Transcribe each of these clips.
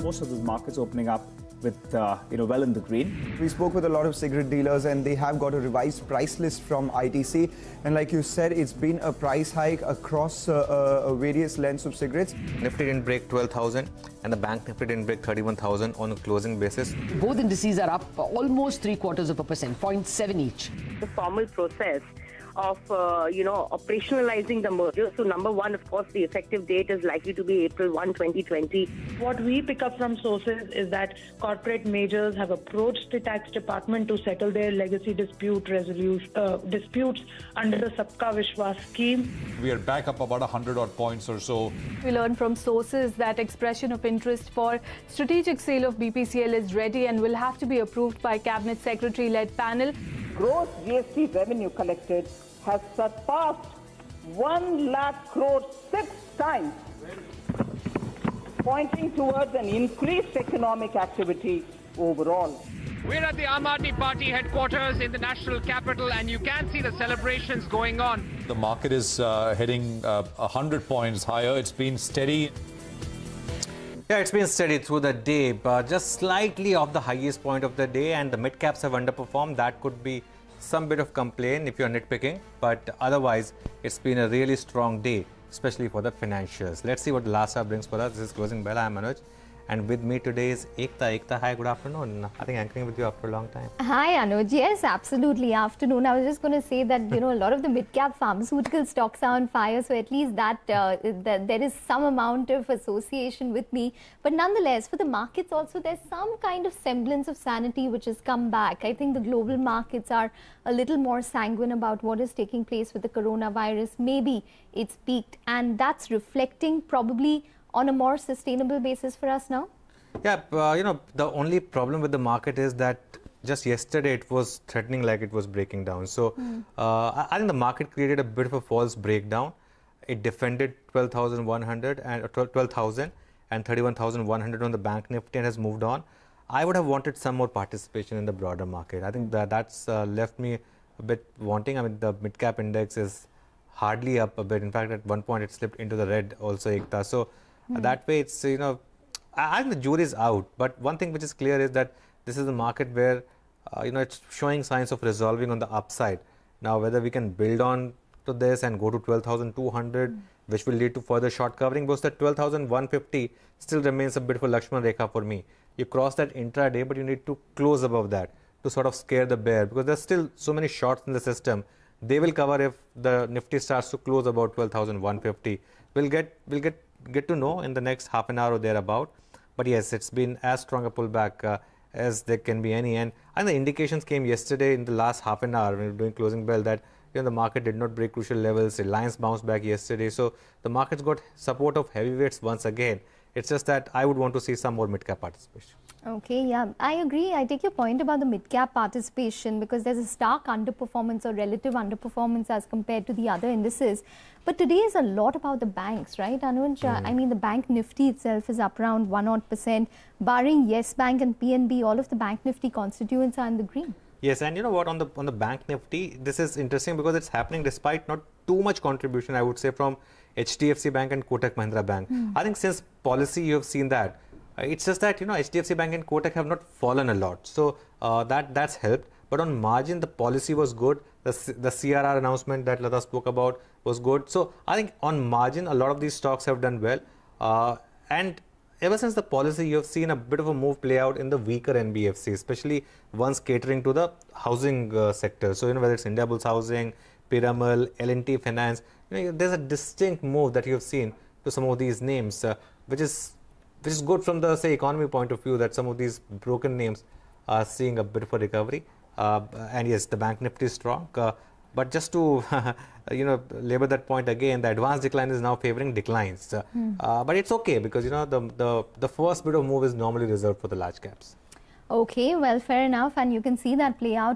most of those markets opening up with well in the green. We spoke with a lot of cigarette dealers and they have got a revised price list from ITC, and like you said, it's been a price hike across various lengths of cigarettes. Nifty didn't break 12,000 and the bank Nifty didn't break 31,000 on a closing basis. Both indices are up almost 0.75%, 0.7 each. The formal process of operationalizing the merger. So number one, of course, the effective date is likely to be April 1, 2020. What we pick up from sources is that corporate majors have approached the tax department to settle their legacy disputes under the Sabka Vishwas scheme. We are back up about 100 odd points or so. We learned from sources that expression of interest for strategic sale of BPCL is ready and will have to be approved by Cabinet Secretary-led panel. Gross GST revenue collected has surpassed 1 lakh crore 6 times, pointing towards an increased economic activity overall. We're at the Aam Aadmi Party headquarters in the national capital, and you can see the celebrations going on. The market is heading 100 points higher. It's been steady. Yeah, it's been steady through the day, but just slightly off the highest point of the day, and the mid caps have underperformed. That could be some bit of complaint if you're nitpicking, but otherwise it's been a really strong day, especially for the financials. Let's see what the last hour brings for us. This is Closing Bell. I'm Manoj, and with me today is Ekta. Ekta, hi, good afternoon. I think anchoring with you after a long time. Hi, Anuj. Yes, absolutely. Afternoon. I was just going to say that, a lot of the mid-cap pharmaceutical stocks are on fire, so at least that there is some amount of association with me. But nonetheless, for the markets also, there's some kind of semblance of sanity which has come back. I think the global markets are a little more sanguine about what is taking place with the coronavirus. Maybe it's peaked, and that's reflecting probably on a more sustainable basis for us now? Yeah, the only problem with the market is that just yesterday it was threatening like it was breaking down. So I think the market created a bit of a false breakdown. It defended 12,100 and 12,000 and 31,100 on the bank Nifty and has moved on. I would have wanted some more participation in the broader market. I think that's left me a bit wanting. I mean, the mid-cap index is hardly up a bit. In fact, at one point it slipped into the red also, Ekta. So that way it's, I think the jury is out. But one thing which is clear is that this is a market where, it's showing signs of resolving on the upside. Now, whether we can build on to this and go to 12,200, which will lead to further short covering, because that 12,150 still remains a bit of a Lakshman Rekha for me. You cross that intraday, but you need to close above that to sort of scare the bear, because there's still so many shorts in the system. They will cover if the Nifty starts to close about 12,150. We'll get to know in the next half an hour or thereabout. But yes, it's been as strong a pullback as there can be any. And the indications came yesterday in the last half an hour when we were doing Closing Bell that the market did not break crucial levels. Reliance bounced back yesterday. So the market's got support of heavyweights once again. It's just that I would want to see some more mid-cap participation. Okay, yeah, I agree. I take your point about the mid-cap participation because there's a stark underperformance or relative underperformance as compared to the other indices. But today is a lot about the banks, right, Anuj? I mean, the bank Nifty itself is up around 1% barring Yes Bank and PNB, all of the bank Nifty constituents are in the green. Yes, and you know what, on the bank Nifty, this is interesting because it's happening despite not too much contribution, I would say, from HDFC Bank and Kotak Mahindra Bank. I think since policy, you have seen that. It's just that, HDFC Bank and Kotak have not fallen a lot. So that's helped. But on margin, the policy was good. The CRR announcement that Lata spoke about was good. So I think on margin, a lot of these stocks have done well. And ever since the policy, you have seen a bit of a move play out in the weaker NBFCs, especially ones catering to the housing sector. So, whether it's Indiabulls Housing, Piramal, L&T Finance, there's a distinct move that you have seen to some of these names, which is good from the, say, economy point of view, that some of these broken names are seeing a bit of a recovery. And yes, the bank Nifty is strong. But just to, labor that point again, the advanced decline is now favoring declines. But it's okay because, the first bit of move is normally reserved for the large caps. Okay, well, fair enough. And you can see that play out,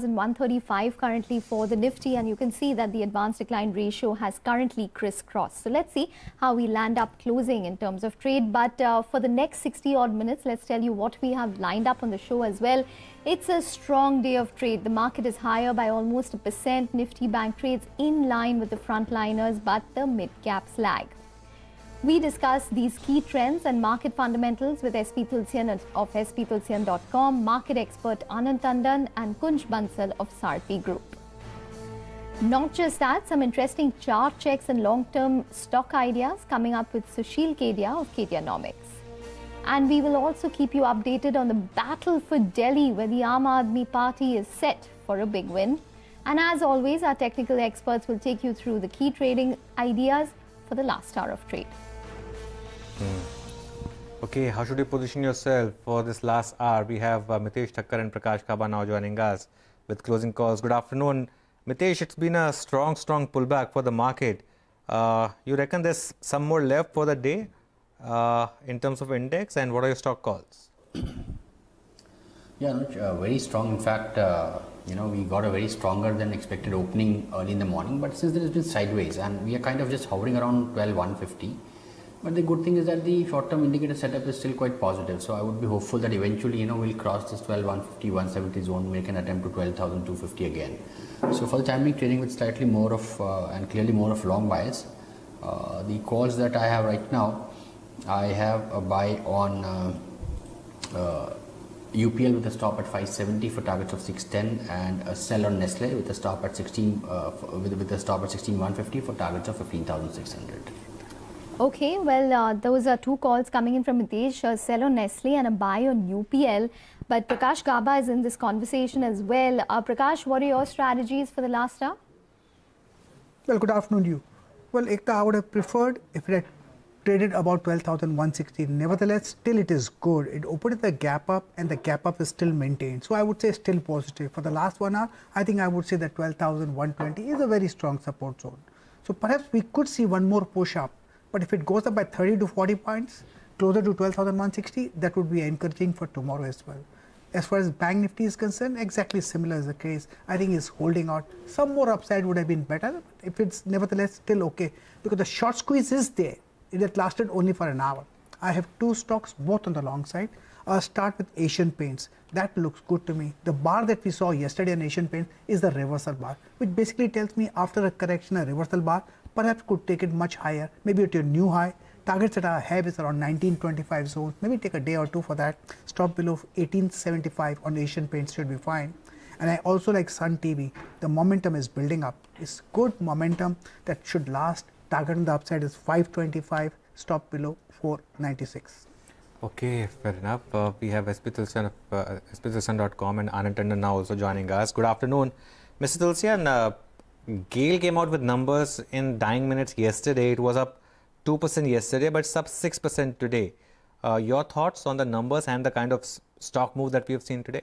12,135 currently for the Nifty. And you can see that the advanced decline ratio has currently crisscrossed. So let's see how we land up closing in terms of trade. But for the next 60 odd minutes, let's tell you what we have lined up on the show as well. It's a strong day of trade. The market is higher by almost 1%. Nifty bank trades in line with the frontliners, but the mid-caps lag. We discuss these key trends and market fundamentals with SP Tulsian of sptulsian.com, market expert Anand Tandon and Kunj Bansal of Sarthi Group. Not just that, some interesting chart checks and long-term stock ideas coming up with Sushil Kedia of Kedianomics. And we will also keep you updated on the battle for Delhi, where the Aam Aadmi Party is set for a big win. And as always, our technical experts will take you through the key trading ideas for the last hour of trade. Okay, how should you position yourself for this last hour? We have Mitesh Thakkar and Prakash Kaba now joining us with closing calls. Good afternoon. Mitesh, it's been a strong pullback for the market. You reckon there's some more left for the day in terms of index, and what are your stock calls? Yeah, Anuj, very strong. In fact, we got a very stronger than expected opening early in the morning, but since then it's been sideways and we are kind of just hovering around 12,150. But the good thing is that the short-term indicator setup is still quite positive. So I would be hopeful that eventually, we'll cross this 12,150, 170 zone, make an attempt to 12,250 again. So for the time being, trading with slightly more of and clearly more of long bias. The calls that I have right now, I have a buy on UPL with a stop at 570 for targets of 610, and a sell on Nestle with a stop at 16,150 for targets of 15,600. Okay, well, those are two calls coming in from Mitesh, a sell on Nestle and a buy on UPL. But Prakash Gaba is in this conversation as well. Prakash, what are your strategies for the last hour? Well, good afternoon to you. Well, Ekta, I would have preferred if it had traded about 12,160. Nevertheless, still it is good. It opened the gap up and the gap up is still maintained. So I would say still positive. For the last 1 hour, I think I would say that 12,120 is a very strong support zone. So perhaps we could see one more push up. But if it goes up by 30 to 40 points, closer to 12,160, that would be encouraging for tomorrow as well. As far as Bank Nifty is concerned, exactly similar is the case. I think it's holding out. Some more upside would have been better, but if it's nevertheless still okay, because the short squeeze is there. It had lasted only for an hour. I have two stocks, both on the long side. I'll start with Asian Paints. That looks good to me. The bar that we saw yesterday on Asian Paints is the reversal bar, which basically tells me after a correction, a reversal bar perhaps could take it much higher, maybe at your new high. Targets that I have is around 1925 zones. Maybe take a day or two for that. Stop below 1875 on Asian Paints should be fine. And I also like Sun TV. The momentum is building up. It's good momentum that should last. Target on the upside is 525. Stop below 496. Okay, fair enough. We have SP Tulsian of sptulsian.com and Anand Tandon now also joining us. Good afternoon. Mr. Tulsian, GAIL came out with numbers in dying minutes yesterday. It was up 2% yesterday, but it's up 6% today. Your thoughts on the numbers and the kind of stock move that we have seen today?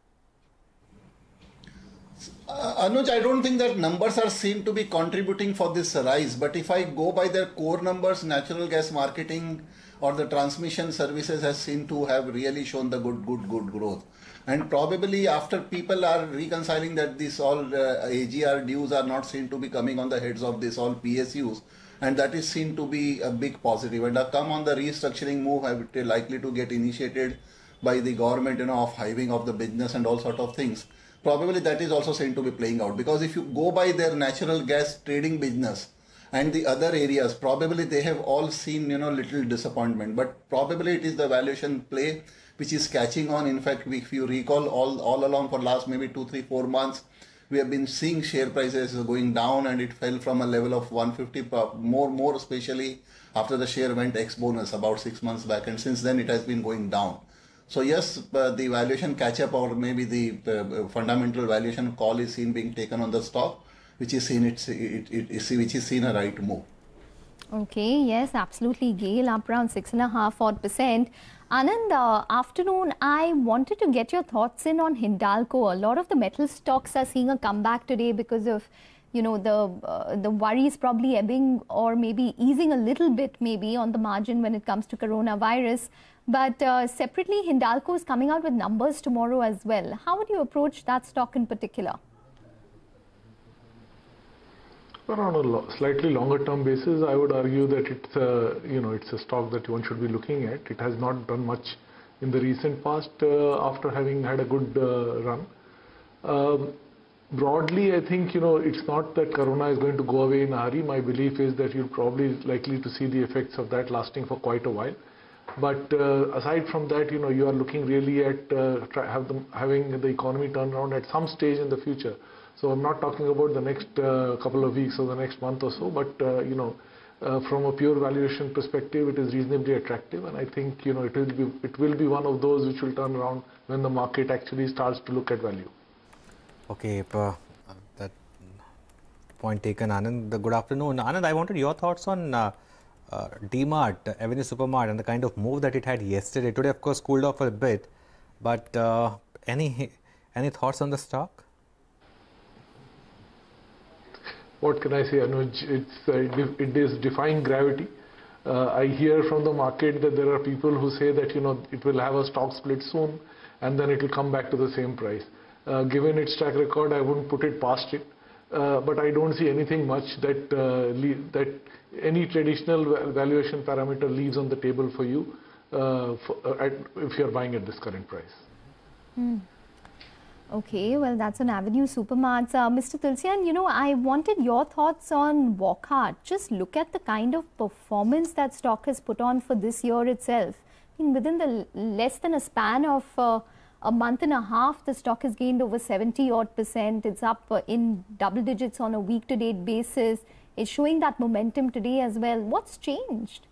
Anuj, I don't think that numbers are seen to be contributing for this rise. But if I go by their core numbers, natural gas marketing or the transmission services has seen to have really shown the good growth. And probably after people are reconciling that this all AGR dues are not seen to be coming on the heads of this all PSUs, and that is seen to be a big positive. And come on the restructuring move likely to get initiated by the government, of hiving of the business and all sort of things. Probably that is also seen to be playing out, because if you go by their natural gas trading business and the other areas, probably they have all seen, little disappointment. But probably it is the valuation play which is catching on. In fact, if you recall, all along for last maybe 2, 3, 4 months, we have been seeing share prices going down, and it fell from a level of 150, more especially after the share went ex-bonus about 6 months back, and since then it has been going down. So yes, the valuation catch-up or maybe the fundamental valuation call is seen being taken on the stock, which is seen which is seen a right move. Okay, yes, absolutely. GAIL up around 6.5%. Anand, afternoon, I wanted to get your thoughts in on Hindalco. A lot of the metal stocks are seeing a comeback today because of, the worries probably ebbing or maybe easing a little bit maybe on the margin when it comes to coronavirus. But separately, Hindalco is coming out with numbers tomorrow as well. How would you approach that stock in particular? Well, on a slightly longer term basis, I would argue that it's it's a stock that one should be looking at. It has not done much in the recent past after having had a good run. broadly, I think, it's not that Corona is going to go away in a hurry. My belief is that you're probably likely to see the effects of that lasting for quite a while. But aside from that, you are looking really at having the economy turn around at some stage in the future. So I'm not talking about the next couple of weeks or the next month or so, but from a pure valuation perspective, it is reasonably attractive, and I think it will be one of those which will turn around when the market actually starts to look at value. Okay, that point taken, Anand. Good afternoon, Anand. I wanted your thoughts on D-Mart, Avenue Supermart, and the kind of move that it had yesterday. Today, of course, cooled off a bit, but any thoughts on the stock? What can I say, Anuj? It is defying gravity. I hear from the market that there are people who say that it will have a stock split soon, and then it will come back to the same price. Given its track record, I wouldn't put it past it. But I don't see anything much that any traditional valuation parameter leaves on the table for you if you're buying at this current price. Okay, well, that's on Avenue Supermarts. Mr. Tulsian, I wanted your thoughts on Wockhardt. Just look at the kind of performance that stock has put on for this year itself. I mean, within the less than a span of a month and a half, the stock has gained over 70-odd%. It's up in double digits on a week-to-date basis. It's showing that momentum today as well. What's changed?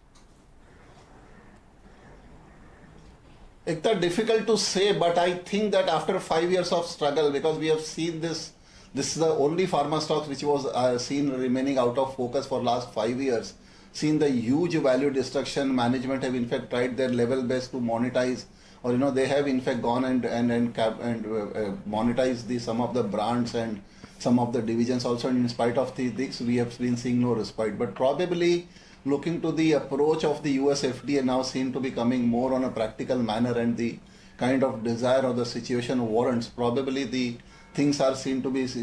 It's difficult to say, but I think that after 5 years of struggle, because we have seen this is the only pharma stocks which was seen remaining out of focus for last 5 years, seen the huge value destruction. Management have in fact tried their level best to monetize, or they have in fact gone and monetized some of the brands and some of the divisions also. And in spite of this, we have been seeing no respite. But probably looking to the approach of the US FDA now seem to be coming more on a practical manner, and the kind of desire or the situation warrants, probably the things are seen to be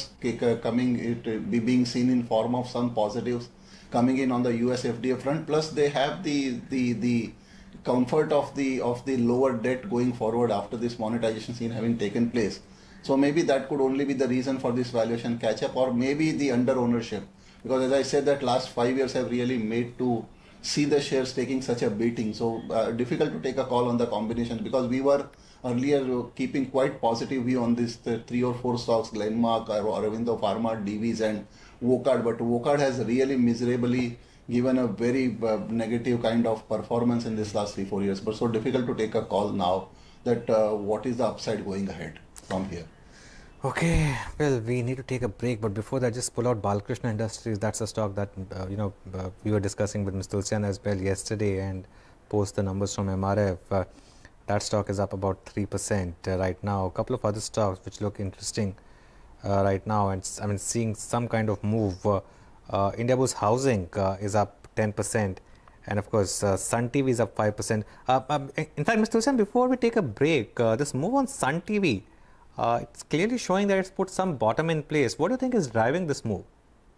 being seen in form of some positives coming in on the US FDA front. Plus they have the comfort of the lower debt going forward after this monetization scene having taken place. So maybe that could only be the reason for this valuation catch up, or maybe the under ownership. Because as I said, that last 5 years have really made to see the shares taking such a beating. So difficult to take a call on the combination, because we were earlier keeping quite positive view on this 3 or 4 stocks, Glenmark, Aurobindo Pharma, Divi's and Wockhardt. But Wockhardt has really miserably given a very negative kind of performance in this last 3-4 years. But so difficult to take a call now that what is the upside going ahead from here. Okay, well, we need to take a break, but before that, just pull out Balakrishna Industries. That's a stock that we were discussing with Mr. Tulsian as well yesterday, and post the numbers from MRF. That stock is up about 3% right now. A couple of other stocks which look interesting right now, and I mean seeing some kind of move. Indiabulls Housing is up 10%, and of course Sun TV is up 5%. In fact, Mr. Tulsian, before we take a break, this move on Sun TV. It's clearly showing that it's put some bottom in place. What do you think is driving this move?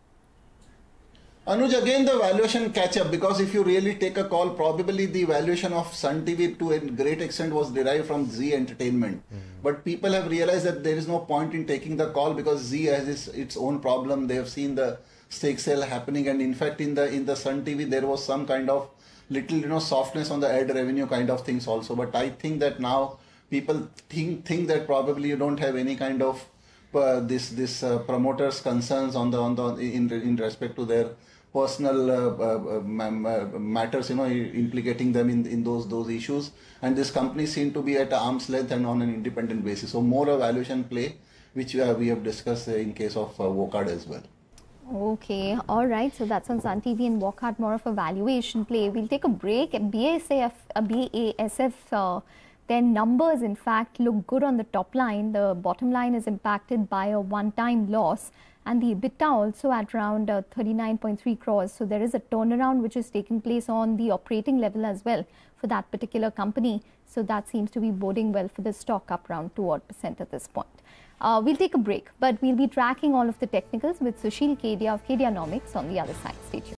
Anuj, again the valuation catch up, because if you really take a call, probably the valuation of Sun TV to a great extent was derived from Zee Entertainment. But people have realized that there is no point in taking the call, because Zee has its own problem. They have seen the stake sale happening, and in fact in the Sun TV there was some kind of little softness on the ad revenue kind of things also. But I think that now people think that probably you don't have any kind of this promoters' concerns in respect to their personal matters, implicating them in those issues. And this company seem to be at arm's length and on an independent basis. So more a valuation play, which we have discussed in case of Wockhardt as well. Okay, all right. So that's on Sun TV and Wockhardt, more of a valuation play. We'll take a break. BASF, their numbers, in fact, look good on the top line. The bottom line is impacted by a one-time loss, and the EBITDA also at around 39.3 crores. So there is a turnaround which is taking place on the operating level as well for that particular company. So that seems to be boding well for the stock, up around 2% at this point. We'll take a break, but we'll be tracking all of the technicals with Sushil Kedia of Kedianomics on the other side. Stay tuned.